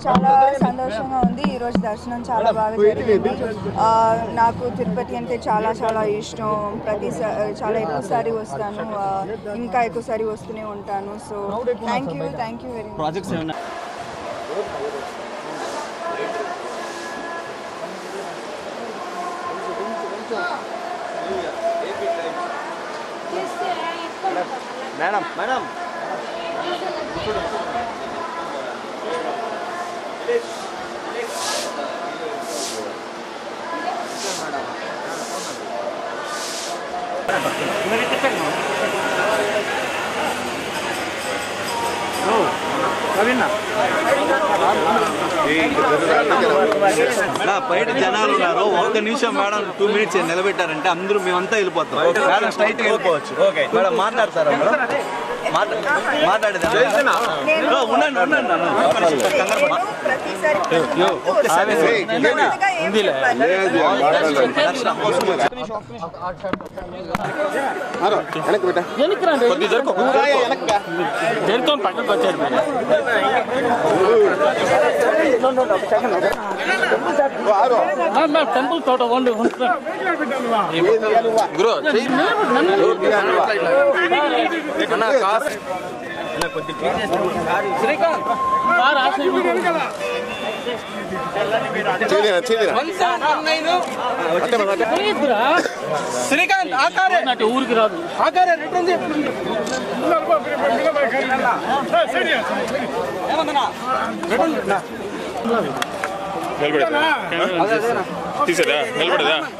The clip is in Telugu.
చాలా సంతోషంగా ఉంది. ఈరోజు దర్శనం చాలా బాగా జరిగింది. నాకు తిరుపతి అంటే చాలా చాలా ఇష్టం. చాలా ఎక్కువసారి వస్తాను, ఇంకా ఎక్కువసారి వస్తూనే ఉంటాను. So thank you very much. Madam బయట జనాలు ఉన్నారు. ఒక్క నిమిషం మేడం 2 minutes నిలబెట్టారంటే అందరూ మేమంతా వెళ్ళిపోతాం. మేడం స్ట్రైట్ గా వెళ్ళిపోవచ్చు. మేడం మాట్లాడతారా? మాట్లాడేదా? టెంపుల్ తోట శ్రీకాంత్ ఆకారే ఊరికి రాదు. ఆకారే తీసేదా నిలబడదా?